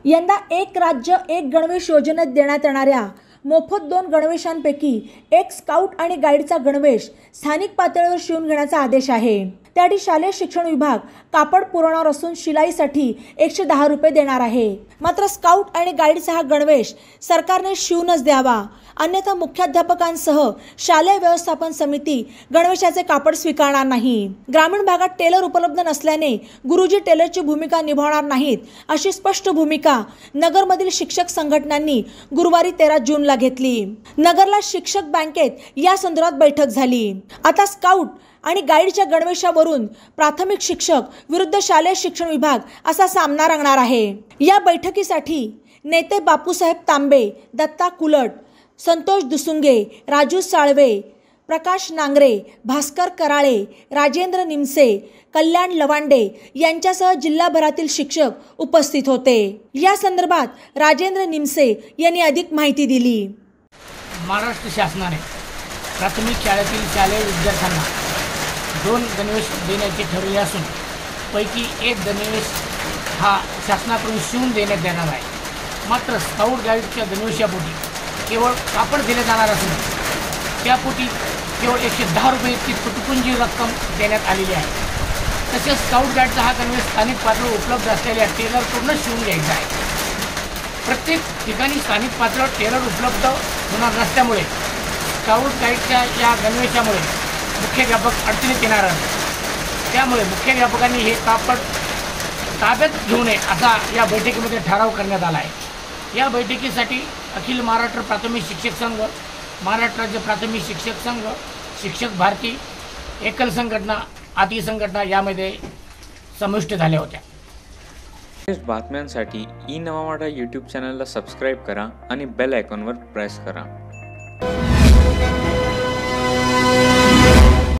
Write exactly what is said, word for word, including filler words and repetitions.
यंदा एक राज्य एक गणवेश योजनेत देण्यात येणाऱ्या मोफत दोन गणवेशांपैकी एक स्काउट आणि गाईडचा गणवेश स्थानिक पातळीवर शिवून घेण्याचा आदेश आहे। त्यासाठी शालेय शिक्षण विभाग कापड पुरवणार असून शिलाईसाठी एकशे दहा रुपये देणार आहे। मात्र स्काउट आणि गाईडचा हा गणवेश सरकारने शिवूनच द्यावा, अन्यथा मुख्याध्यापकांसह शालेय व्यवस्थापन समिती गणवेशाचे कापड स्वीकारणार नाही। ग्रामीण भागात टेलर उपलब्ध नसल्याने गुरुजी टेलरची भूमिका निभावणार नाहीत, अशी स्पष्ट भूमिका नगरमधील शिक्षक संघटनांनी गुरुवारी तेरा जूनला घेतली। नगरला शिक्षक बँकेत या संदर्भात बैठक झाली। आता स्काउट आणि गाईडच्या गणवेशावरून प्राथमिक शिक्षक विरुद्ध शालेय शिक्षण विभाग असा सामना रंगणार आहे। या बैठकीसाठी नेते बापूसाहेब तांबे, दत्ता कुलट, संतोष दुसुंगे, राजू साळवे, प्रकाश नांगरे, भास्कर कराळे, राजेंद्र निमसे, कल्याण लवांडे यांच्यासह जिल्हाभरातील शिक्षक उपस्थित होते। या संदर्भात राजेंद्र निमसे यांनी अधिक माहिती दिली। महाराष्ट्र शासनाने प्राथमिक शाळेतील शालेय विद्यार्थ्यांना दोन गणवेश देण्याचे ठरवले असून पैकी एक गणवेश हा शासनाकडून शिवून देण्यात येणार आहे। मात्र स्काउट गाईडच्या गणवेशापोटी केवळ कापड दिले जाणार असून त्यापोटी केवळ एकशे दहा रुपये इतकी तुटपुंजी रक्कम देण्यात आलेली आहे। तसेच स्काउट गाईडचा हा गणवेश स्थानिक पातळीवर उपलब्ध असलेल्या टेलरकडूनच शिवून घ्यायचा आहे। प्रत्येक ठिकाणी स्थानिक पातळीवर टेलर उपलब्ध होणार नसल्यामुळे स्काउट गाईडच्या या गणवेशामुळे मुख्याध्यापक अडचणीत येणार आहेत। त्यामुळे मुख्याध्यापकांनी हे कापड ताब्यात घेऊ नये असा या बैठकीमध्ये ठराव करण्यात आला आहे। या बैठकीसाठी अखिल महाराष्ट्र प्राथमिक शिक्षक संघ, महाराष्ट्र राज्य प्राथमिक शिक्षक संघ, शिक्षक भारती, एकल संघटना आदी संघटना यामध्ये समाविष्ट झाल्या होत्या। बातम्यांसाठी ई नवा मराठा यूट्यूब चॅनलला सबस्क्राईब करा आणि बेल आयकॉनवर प्रेस करा।